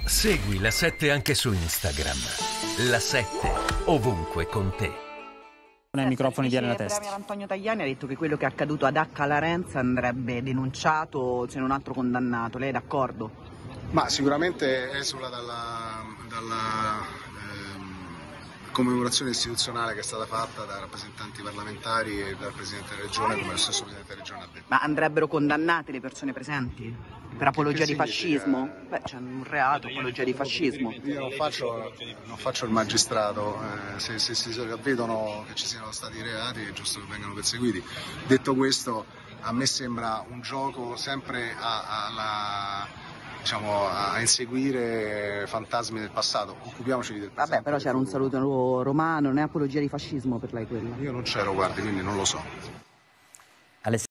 Segui La 7 anche su Instagram. La 7, ovunque con te. Ai microfoni di Elena Testi. Premier Antonio Tajani ha detto che quello che è accaduto ad Acca Larenza andrebbe denunciato, se non altro condannato. Lei è d'accordo? Ma sicuramente esula dalla commemorazione istituzionale che è stata fatta da rappresentanti parlamentari e dal Presidente della Regione, come lo stesso Presidente della Regione ha detto. Ma andrebbero condannate le persone presenti? Per apologia di fascismo? Beh, c'è un reato, apologia di fascismo. Io non faccio il magistrato, se si vedono che ci siano stati reati è giusto che vengano perseguiti. Detto questo, a me sembra un gioco sempre a inseguire fantasmi del passato. Occupiamoci del presente. Vabbè, però c'era un saluto romano, non è apologia di fascismo per lei quello? Io non c'ero, guardi, quindi non lo so.